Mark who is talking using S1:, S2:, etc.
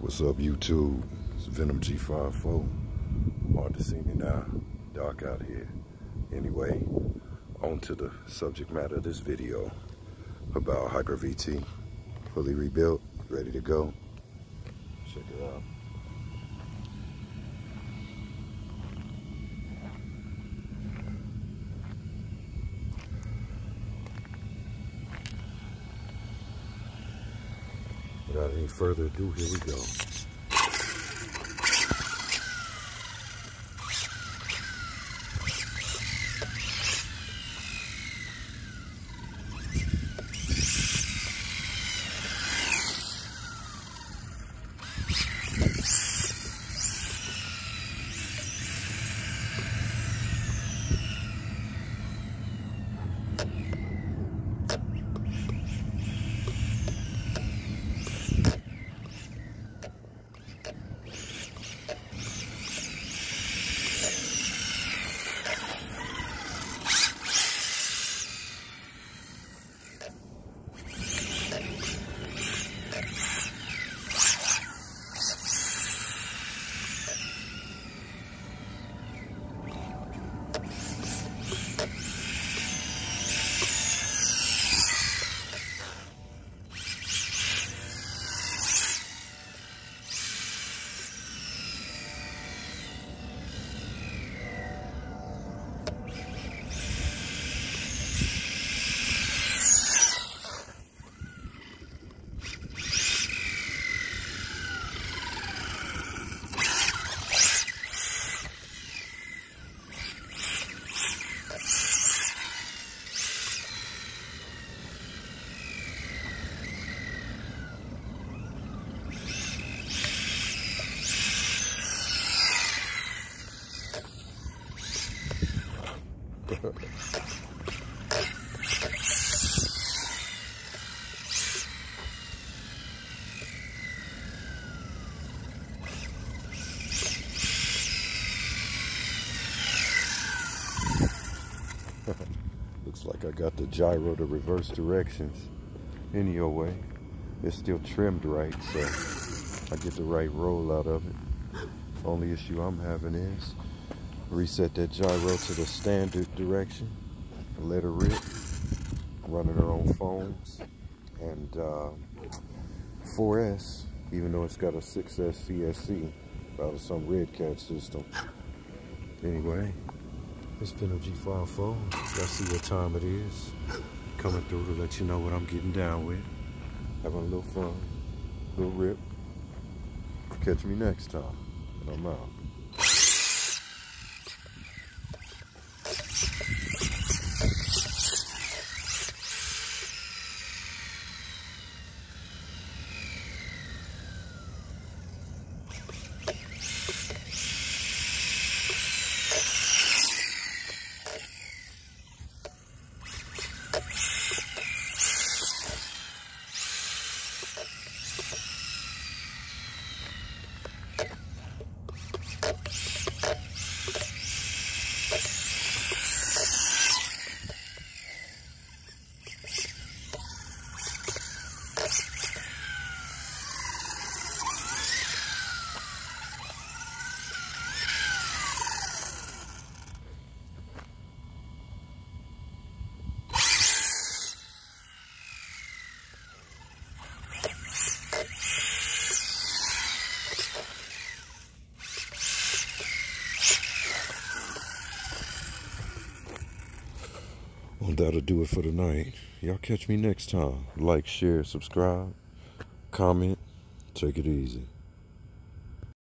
S1: What's up, YouTube? It's Venom G54. Hard to see me now. Dark out here. Anyway, on to the subject matter of this video. HoBao Hydra VTE, fully rebuilt, ready to go. Check it out. Without any further ado, here we go. Looks like I got the gyro to reverse directions any your way. It's still trimmed right, so I get the right roll out of it. Only issue I'm having is reset that gyro to the standard direction and let her rip, running her own phones. And 4S, even though it's got a 6S CSC out of some red cat system. Anyway, it's Venom G54. Let's see what time it is. Coming through to let you know what I'm getting down with. Having a little fun, a little rip. Catch me next time, and I'm out. Well, that'll do it for tonight. Y'all catch me next time. Like, share, subscribe, comment. Take it easy.